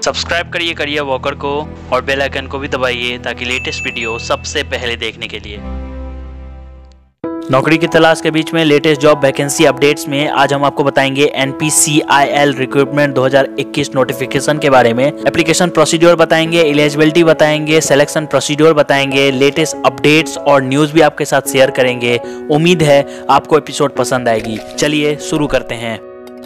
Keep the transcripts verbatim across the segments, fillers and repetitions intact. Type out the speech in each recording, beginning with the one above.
Subscribe करिए career walker को और बेल आइकन को भी दबाइए ताकि लेटेस्ट वीडियो सबसे पहले देखने के लिए। नौकरी की तलाश के बीच में लेटेस्ट जॉब वैकेंसी अपडेट्स में आज हम आपको बताएंगे N P C I L recruitment दो हज़ार इक्कीस नोटिफिकेशन के बारे में। एप्लीकेशन प्रोसीड्योर बताएंगे, एलिजिबिलिटी बताएंगे, सिलेक्शन प्रोसीड्योर बताएंगे, लेटेस्ट अपडेट्स और न्यूज भी आपके साथ शेयर करेंगे। उम्मीद है आपको एपिसोड पसंद आएगी। चलिए शुरू करते हैं।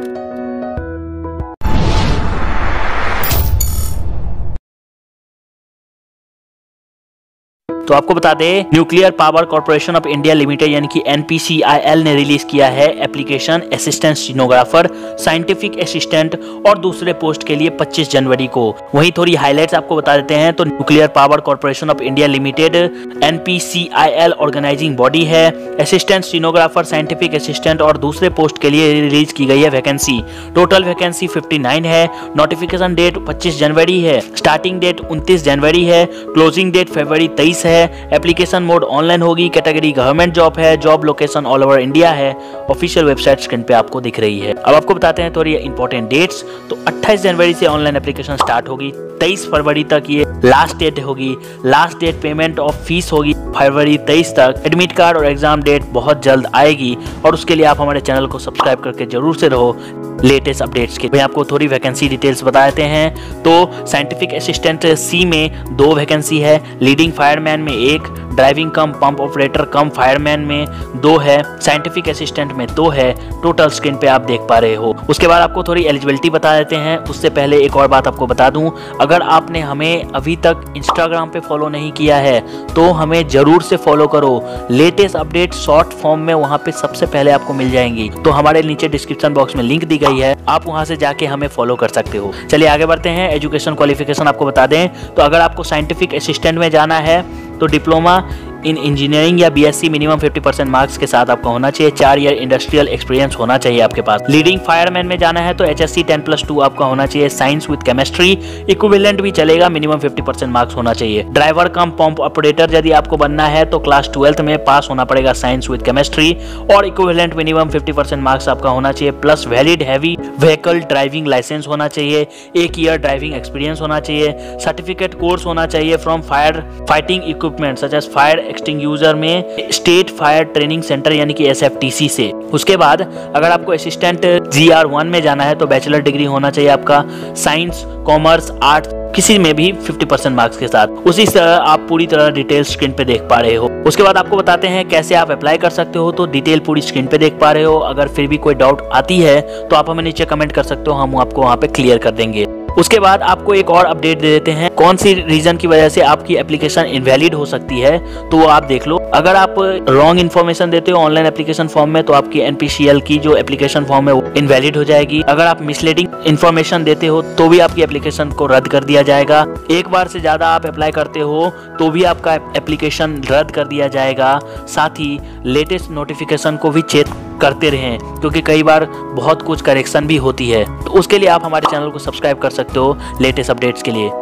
तो आपको बता दें, nuclear power corporation of India limited यानी कि N P C I L ने रिलीज किया है application assistant stenographer, scientific assistant और दूसरे पोस्ट के लिए पच्चीस जनवरी को। वहीं थोड़ी हाइलाइट्स आपको बता देते हैं तो nuclear power corporation of India limited N P C I L organising body है। असिस्टेंट स्टेनोग्राफर, साइंटिफिक असिस्टेंट और दूसरे पोस्ट के लिए रिलीज की गई है वैकेंसी। टोटल वैकेंसी उनसठ है। नोटिफिकेशन डेट पच्चीस जनवरी है। स्टार्टिंग डेट उनतीस जनवरी है। क्लोजिंग डेट फरवरी तेईस है। एप्लीकेशन मोड ऑनलाइन होगी। कैटेगरी गवर्नमेंट जॉब है। Job location all over India है। ऑफिशियल वेबसाइट स्क्रीन पे आपको दिख रही है। अब आपको बताते हैं थोड़ी इंपॉर्टेंट डेट्स। तो अट्ठाईस जनवरी से ऑनलाइन एप्लीकेशन स्टार्ट होगी। तेईस फरवरी तक ये लास्ट डेट होगी। Last date payment of fees होगी फरवरी तेईस तक। एडमिट कार्ड और एग्जाम डेट बहुत जल्द आएगी और उसके लिए आप हमारे चैनल को सब्सक्राइब करके जरूर से रहो लेटेस्ट अपडेट्स के। मैं आपको थोड़ी वैकेंसी डिटेल्स बता देते हैं। तो साइंटिफिक असिस्टेंट सी में दो वैकेंसी है। लीडिंग फायरमैन में एक, driving cum pump operator cum fireman में दो है। साइंटिफिक असिस्टेंट में दो है। टोटल स्क्रीन पे आप देख पा रहे हो। उसके बाद आपको थोड़ी एलिजिबिलिटी बता देते हैं। उससे पहले एक और बात आपको बता दूं, अगर आपने हमें अभी तक इंस्टाग्राम पे फॉलो नहीं किया है तो हमें जरूर से फॉलो करो। लेटेस्ट अपडेट शॉर्ट फॉर्म में वहां पे सबसे पहले आपको मिल जाएंगी। तो हमारे नीचे डिस्क्रिप्शन बॉक्स में लिंक दी गई है, आप वहां से जाके हमें फॉलो कर सकते हो। चलिए आगे बढ़ते हैं। एजुकेशन क्वालिफिकेशन आपको बता दें तो अगर आपको साइंटिफिक असिस्टेंट में जाना है तो डिप्लोमा इन इंजीनियरिंग या बी एस सी मिनिमम पचास परसेंट मार्क्स के साथ आपका होना चाहिए। चार ईयर इंडस्ट्रियल एक्सपीरियंस होना चाहिए आपके पास। लीडिंग फायरमैन में जाना है तो H S C ten plus two आपका होना चाहिए। साइंस विद केमिस्ट्री इक्विवेलेंट भी चलेगा, मिनिमम पचास परसेंट मार्क्स होना चाहिए। ड्राइवर कम पंप ऑपरेटर यदि आपको बनना है तो क्लास ट्वेल्थ में पास होना पड़ेगा साइंस विद केमिस्ट्री और इक्विवेलेंट मिनिमम पचास परसेंट मार्क्स आपका होना चाहिए। Plus valid heavy vehicle driving licence होना चाहिए। एक ईयर ड्राइविंग एक्सपीरियंस होना चाहिए। सर्टिफिकेट कोर्स होना चाहिए from fire fighting equipment such as fire extinguisher में स्टेट फायर ट्रेनिंग सेंटर यानी कि एस एफ टी सी से। उसके बाद अगर आपको असिस्टेंट जी आर वन में जाना है तो बैचलर डिग्री होना चाहिए आपका साइंस, कॉमर्स, आर्ट किसी में भी पचास परसेंट मार्क्स के साथ। उसी तरह आप पूरी तरह डिटेल स्क्रीन पे देख पा रहे हो। उसके बाद आपको बताते हैं कैसे आप अप्लाई कर सकते हो। तो डिटेल पूरी स्क्रीन पे देख पा रहे हो। अगर फिर भी कोई डाउट आती है तो आप हमें नीचे कमेंट कर सकते हो, हम आपको वहाँ पे क्लियर कर देंगे। उसके बाद आपको एक और अपडेट दे देते हैं कौन सी रीजन की वजह से आपकी एप्लीकेशन इनवैलिड हो सकती है। तो वो आप देख लो। अगर आप रॉन्ग इन्फॉर्मेशन देते हो ऑनलाइन एप्लीकेशन फॉर्म में तो आपकी N P C I L की जो एप्लीकेशन फॉर्म है वो इनवैलिड हो जाएगी। अगर आप मिसलीडिंग इन्फॉर्मेशन देते हो तो भी आपकी एप्लीकेशन को रद्द कर दिया जाएगा। एक बार से ज्यादा आप अप्लाई करते हो तो भी आपका एप्लीकेशन रद्द कर दिया जाएगा। साथ ही लेटेस्ट नोटिफिकेशन को भी चेक करते रहें क्योंकि कई बार बहुत कुछ करेक्शन भी होती है। तो उसके लिए आप हमारे चैनल को सब्सक्राइब कर सकते हो लेटेस्ट अपडेट्स के लिए।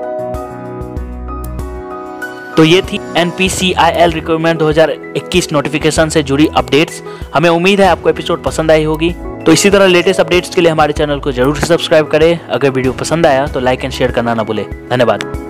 तो ये थी N P C I L recruitment दो हज़ार इक्कीस नोटिफिकेशन से जुड़ी अपडेट्स। हमें उम्मीद है आपको एपिसोड पसंद आई होगी। तो इसी तरह लेटेस्ट अपडेट्स के लिए हमारे चैनल को जरूर सब्सक्राइब करें। अगर वीडियो पसंद आया तो लाइक एंड शेयर करना ना भूलें। धन्यवाद।